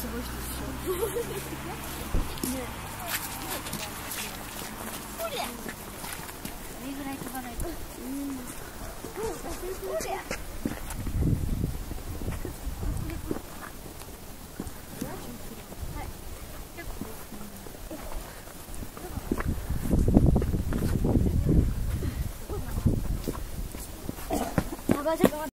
ごい人でしょ。ね。こりゃ。あれぐらい飛ばないと。こりゃ。ちょっと待って。